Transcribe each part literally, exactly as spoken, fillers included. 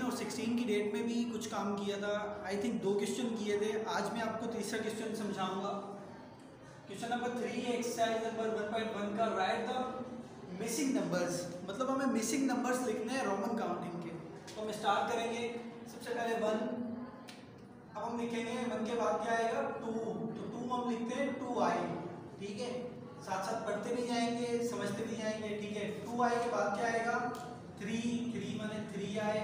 और सिक्सटीन की डेट में भी कुछ काम किया था। आई थिंक दो क्वेश्चन किए थे। आज मैं आपको तीसरा क्वेश्चन समझाऊंगा। Question number three exercise number one point one का राइट द मिसिंग नंबर्स, मतलब हमें मिसिंग नंबर्स लिखने हैं रोमन काउंटिंग के। तो हम स्टार्ट करेंगे सबसे पहले वन। अब हम लिखेंगे वन के बाद क्या आएगा टू, तो टू हम लिखते हैं टू आई, ठीक है। साथ साथ पढ़ते भी जाएंगे समझते भी जाएंगे, ठीक है। टू आई के बाद क्या आएगा थ्री, थ्री माने थ्री आए,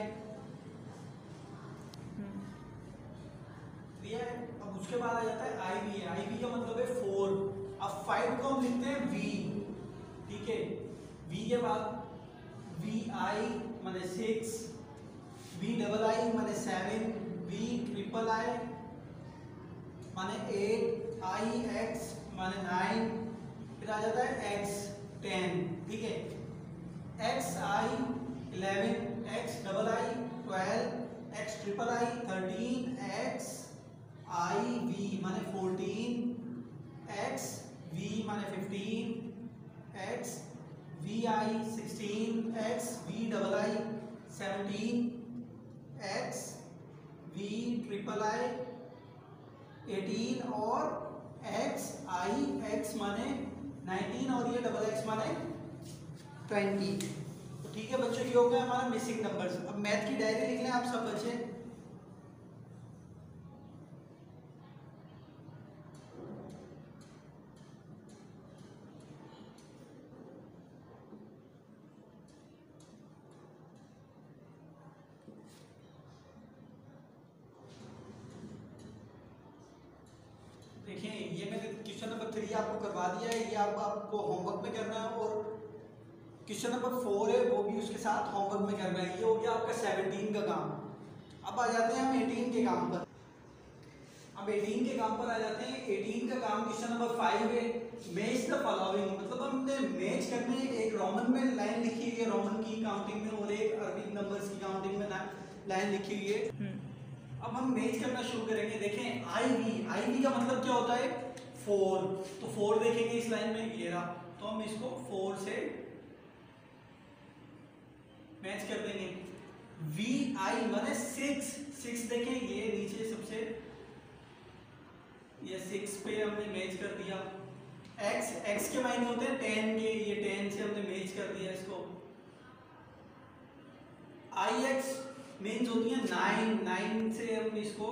थ्री आए। अब उसके बाद आ जाता है आई वी, आई वी का मतलब है फोर। अब फाइव को हम लिखते हैं वी, ठीक है। वी के बाद वी आई माने सिक्स, वी डबल आई माने सेवन, वी ट्रिपल आई माने एट, आई एक्स माने नाइन, फिर आ जाता है एक्स टेन, ठीक है। X I eleven, X double I twelve, X triple I thirteen, X I V माने फोर्टीन, एक्स वी माने fifteen, X V I sixteen, X V double I seventeen, X V triple I eighteen और X I X माने nineteen और ये double X माने twenty. तो ठीक है बच्चों, ये हो गया हमारा मिसिंग नंबर्स। अब मैथ की डायरी लिख लें आप सब बच्चे। देखिए ये मैंने क्वेश्चन नंबर थ्री आपको करवा दिया है, ये आप आपको होमवर्क में करना है, और क्वेश्चन नंबर फोर है वो भी उसके साथ होमवर्क में करना है। ये हो गया आपका सेवनटीन का काम। अब आ जाते हैं हम एटीन के काम पर। अब एटीन के काम पर आ जाते हैं। एटीन का काम क्वेश्चन नंबर फाइव है, मैच द फॉलोइंग, मतलब हमने मैच करने एक रोमन में लाइन लिखी हुई है रोमन की काउंटिंग में, और एक अरबिक नंबर्स की काउंटिंग में लाइन लिखी हुई है। अब हम मैच करना शुरू करेंगे। देखें आई वी, आई वी का मतलब क्या होता है फोर, तो फोर देखेंगे इस लाइन में ये रहा, तो हम इसको फोर से मैच कर देंगे। वी आई माने सिक्स, सिक्स देखें ये नीचे सबसे, ये सिक्स पे हमने मैच कर दिया। एक्स, एक्स के मायने होते हैं टेन के, ये टेन से हमने मैच कर दिया इसको। आई एक्स मीन्स होती है नाइन, नाइन से हम इसको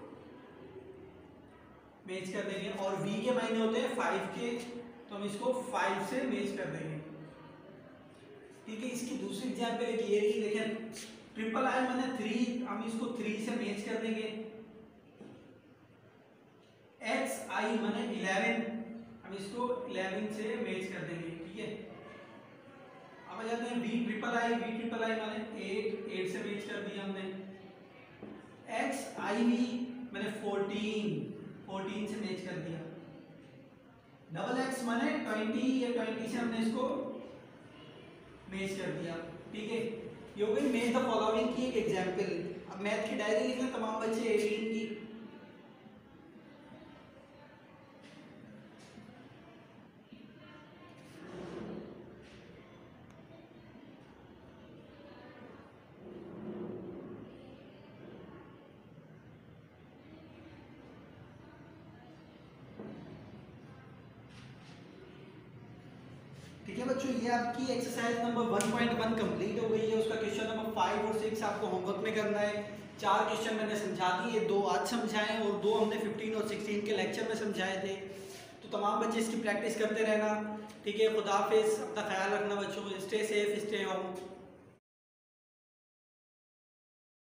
मैच कर देंगे। और वी के मायने होते हैं फाइव के, तो हम इसको फाइव से मैच कर देंगे, ठीक है। इसकी दूसरी एग्जाम्पल एक ये रही, देखें ट्रिपल आई माने थ्री, हम इसको थ्री से मैच कर देंगे। एक्स आई माने इलेवन, हम इसको इलेवन से मैच कर देंगे, ठीक है। अब आ जाते हैं V triple I, V triple I माने एट, एट से मैच कर दिया हमने। एक्स आई वी माने फोर्टीन, फोर्टीन से मैच कर दिया। डबल एक्स माने ट्वेंटी, या ट्वेंटी से हमने इसको मैच कर दिया, ठीक है। ये हो गई मैच द फॉलोइंग की एक एग्जांपल। अब मैथ की डायरी लिख लें तमाम बच्चे एटीन की। ठीक है बच्चों, ये आपकी exercise number one point one complete हो गई है। उसका क्वेश्चन नंबर फाइव और सिक्स आपको होमवर्क में करना है। चार क्वेश्चन मैंने समझा दिए, दो आज समझाए और दो हमने फिफ्टीन और सिक्सटीन के लेक्चर में समझाए थे। तो तमाम बच्चे इसकी प्रैक्टिस करते रहना, ठीक है। खुदा हाफिज़, अपना ख्याल रखना बच्चों, स्टे सेफ स्टे होम।